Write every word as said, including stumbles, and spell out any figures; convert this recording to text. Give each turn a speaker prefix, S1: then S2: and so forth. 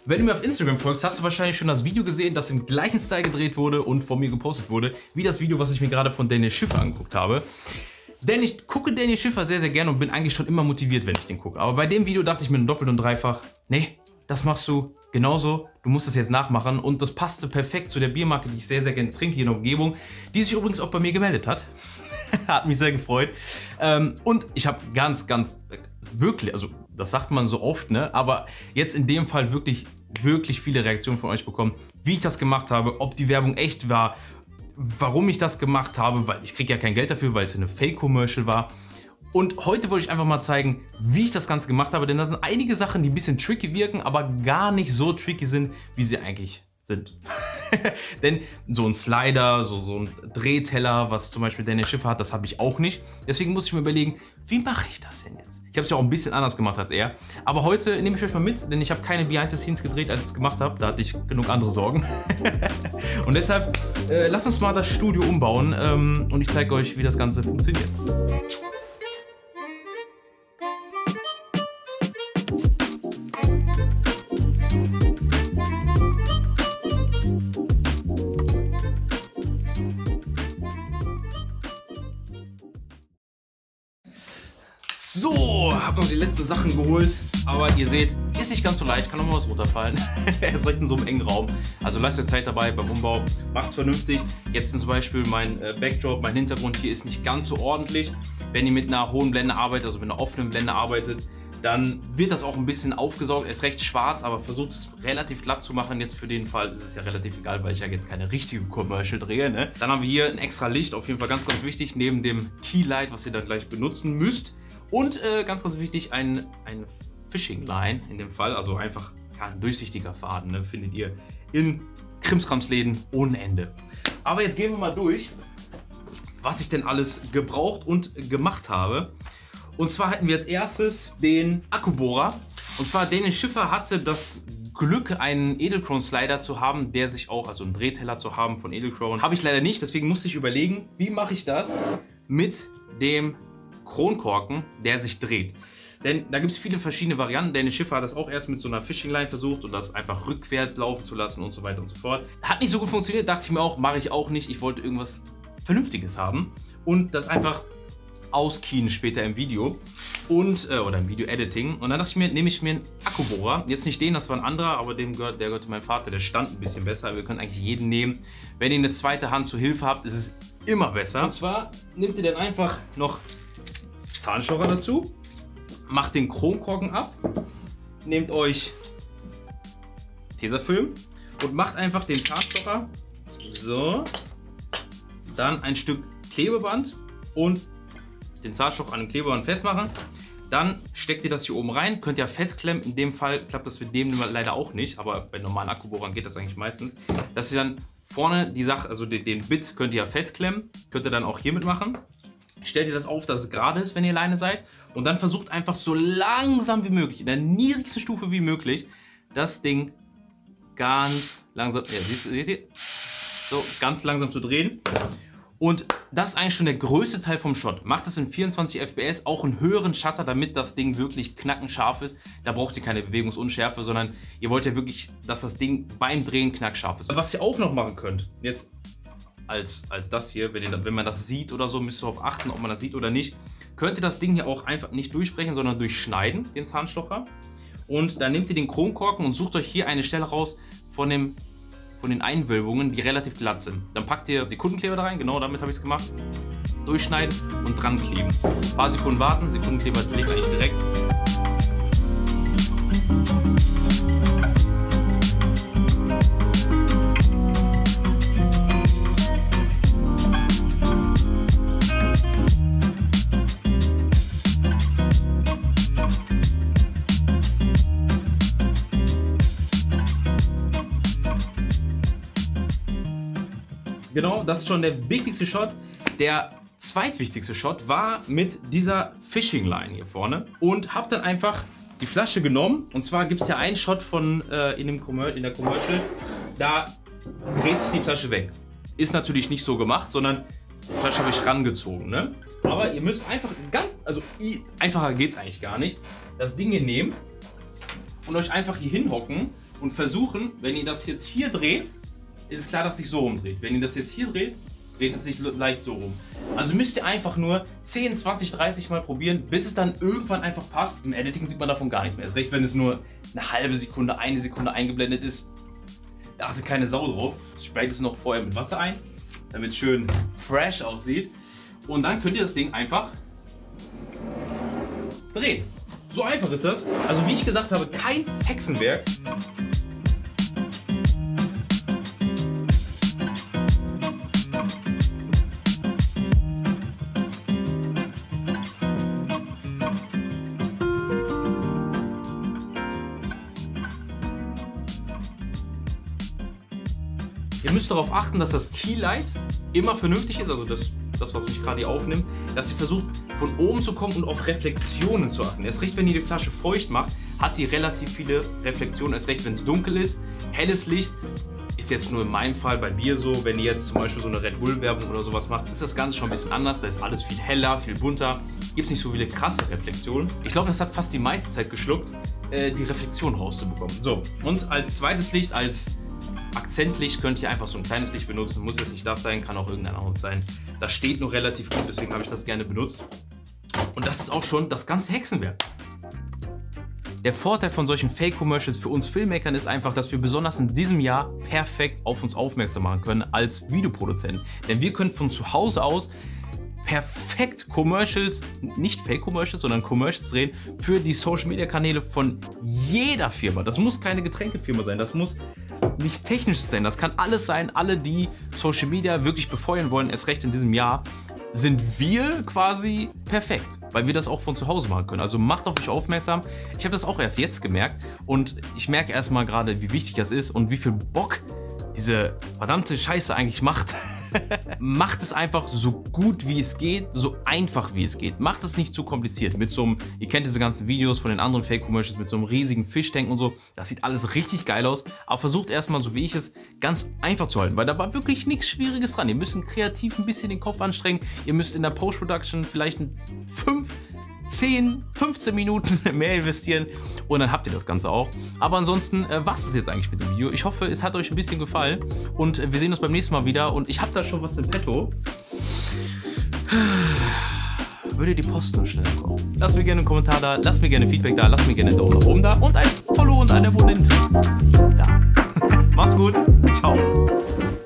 S1: Wenn du mir auf Instagram folgst, hast du wahrscheinlich schon das Video gesehen, das im gleichen Style gedreht wurde und von mir gepostet wurde, wie das Video, was ich mir gerade von Daniel Schiffer angeguckt habe. Denn ich gucke Daniel Schiffer sehr, sehr gerne und bin eigentlich schon immer motiviert, wenn ich den gucke. Aber bei dem Video dachte ich mir doppelt und dreifach, nee, das machst du genauso, du musst das jetzt nachmachen. Und das passte perfekt zu der Biermarke, die ich sehr, sehr gerne trinke hier in der Umgebung, die sich übrigens auch bei mir gemeldet hat. Hat mich sehr gefreut. Ähm, und ich habe ganz, ganz, wirklich, also das sagt man so oft, ne? Aber jetzt in dem Fall wirklich, wirklich viele Reaktionen von euch bekommen, wie ich das gemacht habe, ob die Werbung echt war, warum ich das gemacht habe, weil ich kriege ja kein Geld dafür, weil es eine Fake-Commercial war. Und heute wollte ich einfach mal zeigen, wie ich das Ganze gemacht habe, denn da sind einige Sachen, die ein bisschen tricky wirken, aber gar nicht so tricky sind, wie sie eigentlich sind. Denn so ein Slider, so, so ein Drehteller, was zum Beispiel Daniel Schiffer hat, das habe ich auch nicht. Deswegen muss ich mir überlegen, wie mache ich das denn jetzt? Ich habe es ja auch ein bisschen anders gemacht als er. Aber heute nehme ich euch mal mit, denn ich habe keine Behind the Scenes gedreht, als ich es gemacht habe. Da hatte ich genug andere Sorgen. Und deshalb, äh, lasst uns mal das Studio umbauen ähm, und ich zeige euch, wie das Ganze funktioniert. So, habe noch die letzten Sachen geholt, aber ihr seht, ist nicht ganz so leicht, kann noch mal was runterfallen. Er ist recht in so einem engen Raum, also lasst euch Zeit dabei beim Umbau, macht's vernünftig. Jetzt zum Beispiel mein äh, Backdrop, mein Hintergrund hier ist nicht ganz so ordentlich. Wenn ihr mit einer hohen Blende arbeitet, also mit einer offenen Blende arbeitet, dann wird das auch ein bisschen aufgesaugt. Er ist recht schwarz, aber versucht es relativ glatt zu machen. Jetzt für den Fall ist es ja relativ egal, weil ich ja jetzt keine richtige Commercial drehe. Ne? Dann haben wir hier ein extra Licht, auf jeden Fall ganz, ganz wichtig, neben dem Keylight, was ihr dann gleich benutzen müsst. Und äh, ganz, ganz wichtig, ein, ein Fishing Line in dem Fall, also einfach ja, ein durchsichtiger Faden, ne? Findet ihr in Krimskramsläden ohne Ende. Aber jetzt gehen wir mal durch, was ich denn alles gebraucht und gemacht habe. Und zwar hatten wir als erstes den Akkubohrer. Und zwar Daniel Schiffer hatte das Glück, einen Edelkrone Slider zu haben, der sich auch, also einen Drehteller zu haben von Edelkrone. Habe ich leider nicht, deswegen musste ich überlegen, wie mache ich das mit dem Kronkorken, der sich dreht. Denn da gibt es viele verschiedene Varianten. Daniel Schiffer hat das auch erst mit so einer Fishing Line versucht und das einfach rückwärts laufen zu lassen und so weiter und so fort. Hat nicht so gut funktioniert, dachte ich mir auch, mache ich auch nicht. Ich wollte irgendwas Vernünftiges haben und das einfach auskien später im Video und äh, oder im Video-Editing. Und dann dachte ich mir, nehme ich mir einen Akkubohrer. Jetzt nicht den, das war ein anderer, aber dem gehört, der gehörte meinem Vater, der stand ein bisschen besser. Wir können eigentlich jeden nehmen. Wenn ihr eine zweite Hand zur Hilfe habt, ist es immer besser. Und zwar nehmt ihr dann einfach noch Zahnstocher dazu, macht den Kronkorken ab, nehmt euch Tesafilm und macht einfach den Zahnstocher so, dann ein Stück Klebeband und den Zahnstocher an dem Klebeband festmachen. Dann steckt ihr das hier oben rein, könnt ihr festklemmen. In dem Fall klappt das mit dem leider auch nicht, aber bei normalen Akkubohrern geht das eigentlich meistens. Dass ihr dann vorne die Sache, also den, den Bit könnt ihr ja festklemmen, könnt ihr dann auch hiermit machen. Stellt ihr das auf, dass es gerade ist, wenn ihr alleine seid. Und dann versucht einfach so langsam wie möglich, in der niedrigsten Stufe wie möglich, das Ding ganz langsam, ja, seht ihr, so ganz langsam zu drehen. Und das ist eigentlich schon der größte Teil vom Shot. Macht es in vierundzwanzig F P S, auch einen höheren Shutter, damit das Ding wirklich knackenscharf ist. Da braucht ihr keine Bewegungsunschärfe, sondern ihr wollt ja wirklich, dass das Ding beim Drehen knackscharf ist. Was ihr auch noch machen könnt, jetzt Als, als das hier, wenn, ihr, wenn man das sieht oder so, müsst ihr darauf achten, ob man das sieht oder nicht. Könnt ihr das Ding hier auch einfach nicht durchbrechen, sondern durchschneiden, den Zahnstocher. Und dann nehmt ihr den Kronkorken und sucht euch hier eine Stelle raus von, dem, von den Einwölbungen, die relativ glatt sind. Dann packt ihr Sekundenkleber da rein, genau damit habe ich es gemacht. Durchschneiden und dran kleben. Ein paar Sekunden warten, Sekundenkleber klebt eigentlich direkt. Genau, das ist schon der wichtigste Shot. Der zweitwichtigste Shot war mit dieser Fishing Line hier vorne. Und habe dann einfach die Flasche genommen. Und zwar gibt es ja einen Shot von, äh, in, dem in der Commercial. Da dreht sich die Flasche weg. Ist natürlich nicht so gemacht, sondern die Flasche habe ich rangezogen. Ne? Aber ihr müsst einfach ganz, also einfacher geht es eigentlich gar nicht, das Ding hier nehmen und euch einfach hier hinhocken und versuchen, wenn ihr das jetzt hier dreht, ist es klar, dass sich so rumdreht. Wenn ihr das jetzt hier dreht, dreht es sich leicht so rum. Also müsst ihr einfach nur zehn, zwanzig, dreißig Mal probieren, bis es dann irgendwann einfach passt. Im Editing sieht man davon gar nichts mehr. Erst recht, wenn es nur eine halbe Sekunde, eine Sekunde eingeblendet ist, da achtet keine Sau drauf. Sprayt es noch vorher mit Wasser ein, damit es schön fresh aussieht. Und dann könnt ihr das Ding einfach drehen. So einfach ist das. Also wie ich gesagt habe, kein Hexenwerk. Ihr müsst darauf achten, dass das Keylight immer vernünftig ist, also das, das was mich gerade hier aufnimmt, dass ihr versucht von oben zu kommen und auf Reflexionen zu achten. Erst recht, wenn ihr die Flasche feucht macht, hat sie relativ viele Reflexionen. Erst recht, wenn es dunkel ist, helles Licht, ist jetzt nur in meinem Fall bei Bier so, wenn ihr jetzt zum Beispiel so eine Red Bull Werbung oder sowas macht, ist das Ganze schon ein bisschen anders, da ist alles viel heller, viel bunter, gibt es nicht so viele krasse Reflexionen. Ich glaube, das hat fast die meiste Zeit geschluckt, äh, die Reflexion rauszubekommen. So, und als zweites Licht, als Akzentlicht könnt ihr einfach so ein kleines Licht benutzen, muss jetzt nicht das sein, kann auch irgendein anderes sein. Das steht noch relativ gut, deswegen habe ich das gerne benutzt. Und das ist auch schon das ganze Hexenwerk. Der Vorteil von solchen Fake-Commercials für uns Filmmakern ist einfach, dass wir besonders in diesem Jahr perfekt auf uns aufmerksam machen können als Videoproduzenten. Denn wir können von zu Hause aus perfekt Commercials, nicht Fake-Commercials, sondern Commercials drehen für die Social-Media-Kanäle von jeder Firma. Das muss keine Getränkefirma sein, das muss nicht technisch sein, das kann alles sein. Alle, die Social Media wirklich befeuern wollen, erst recht in diesem Jahr, sind wir quasi perfekt, weil wir das auch von zu Hause machen können. Also macht auf euch aufmerksam. Ich habe das auch erst jetzt gemerkt und ich merke erstmal gerade, wie wichtig das ist und wie viel Bock diese verdammte Scheiße eigentlich macht. Macht es einfach so gut wie es geht, so einfach wie es geht. Macht es nicht zu kompliziert. Mit so einem, ihr kennt diese ganzen Videos von den anderen Fake-Commercials mit so einem riesigen Fischtank und so. Das sieht alles richtig geil aus. Aber versucht erstmal, so wie ich es, ganz einfach zu halten. Weil da war wirklich nichts Schwieriges dran. Ihr müsst kreativ ein bisschen den Kopf anstrengen. Ihr müsst in der Post-Production vielleicht fünf, zehn, fünfzehn Minuten mehr investieren. Und dann habt ihr das Ganze auch. Aber ansonsten, äh, was ist jetzt eigentlich mit dem Video? Ich hoffe, es hat euch ein bisschen gefallen. Und äh, wir sehen uns beim nächsten Mal wieder. Und ich habe da schon was im Petto. Würde die Post noch schneller kommen? Lasst mir gerne einen Kommentar da. Lasst mir gerne Feedback da. Lasst mir gerne einen Daumen nach oben da. Und ein Follow und ein Abonnent da. Macht's gut. Ciao.